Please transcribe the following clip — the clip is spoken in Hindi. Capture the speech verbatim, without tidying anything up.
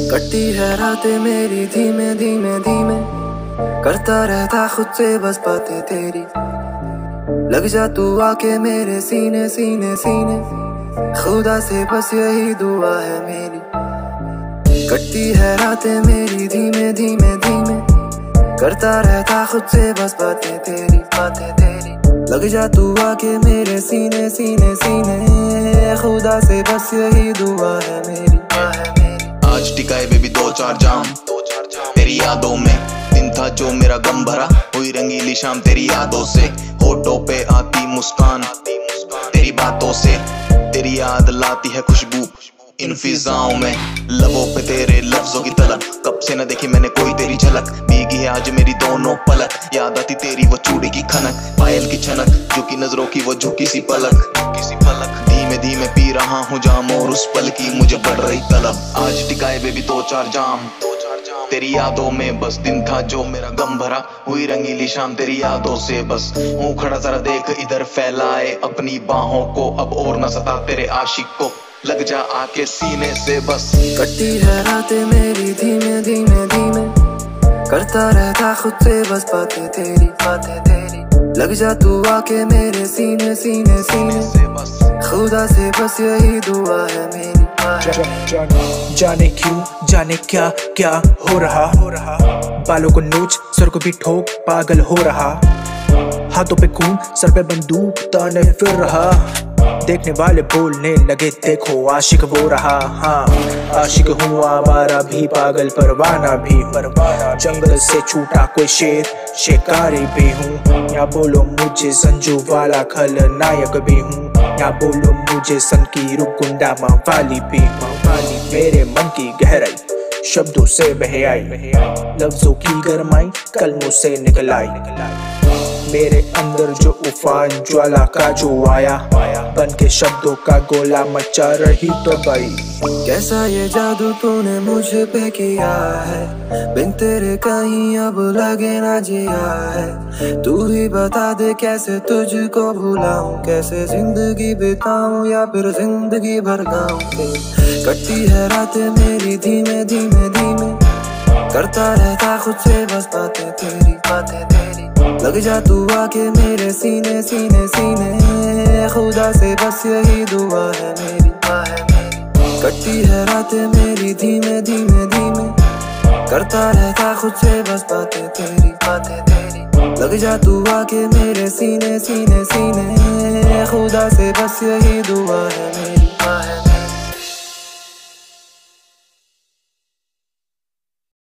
कटती है रातें मेरी धीमे धीमे धीमे, करता रहता खुद से बस बातें तेरी। लग जा तू आके मेरे सीने सीने सीने, खुदा से बस यही दुआ है मेरी। कटती है रातें मेरी धीमे धीमे धीमे, करता रहता खुद से बस बातें तेरी बातें तेरी। लग जा तू आके मेरे सीने सीने सीने, खुदा से बस यही दुआ है मेरी। आज टिकाए बेबी दो चार जाम तेरी यादों में, दिन था जो मेरा गम भरा, हुई रंगीली शाम तेरी यादों से। होठों पे आती मुस्कान तेरी बातों से, तेरी याद लाती है खुशबू इन फिजाओं में। लबों पे तेरे लफ्जों की तलक, कब से न देखी मैंने कोई तेरी झलक। भीगी है आज मेरी दोनों पलक, याद आती तेरी वो चूड़ी की खनक, पायल की छनक, झुकी नजरों की वो झुकी सी पलक किसी पलक। धीमे धीमे पी रहा हूँ जाम और उस पल की मुझे बढ़ रही तलब। आज टिकाए बेबी दो चार जाम तेरी यादों में, बस दिन था जो मेरा गम भरा, हुई रंगीली शाम तेरी यादों से। बस हूँ खड़ा जरा देख इधर, फैलाए अपनी बाहों को, अब और न सता तेरे आशिक को, लग जा आके सीने से बस। कटती है रातें मेरी धीमे धीमे धीमे, करता रहता खुद से बस बातें तेरी बातें तेरी। लग जा तू आके मेरे सीने सीने सीने से बस, खुदा से बस यही दुआ है मेरी। जाने क्यों जाने क्या क्या हो रहा हो रहा, बालों को नोच सर को भी ठोक पागल हो रहा, हाथों पे खून सर पे बंदूक ताने फिर रहा। देखने वाले बोलने लगे देखो आशिक वो रहा। हाँ आशिक हूँ आवारा भी, पागल परवाना भी परवाना, जंगल से छूटा कोई शेर शिकारी भी हूँ। या बोलो मुझे संजू वाला खलनायक भी हूँ, या बोलो मुझे सन की रुक गुंडा मवाली भी मवाली। मेरे मन की गहराई शब्दों से बह आई, लफ्जों की गरमाई कलमों से निकल आई। मेरे अंदर जो उफान ज्वाला का जो आया, बन के शब्दों का गोला मचा रही तो भाई। कैसा ये जादू तूने मुझ पे किया है, बिन तेरे कहीं अब लगे ना जिया है। तू ही बता दे कैसे तुझको भुलाऊं, कैसे जिंदगी बिताऊं या फिर जिंदगी भर गाऊं। कटती है रातें मेरी धीमे धीमे धीमे, करता रहता खुद से बस बातें तेरी बातें तेरी। लग जा तू आके मेरे सीने सीने सीने, खुदा से बस यही दुआ है मेरी। कटती है रातें मेरी धीमे धीमे धीमे, करता रहता खुद से बस बातें तेरी बातें तेरी। लग जा तू आके मेरे सीने सीने सीने, खुदा से बस यही दुआ है मेरी।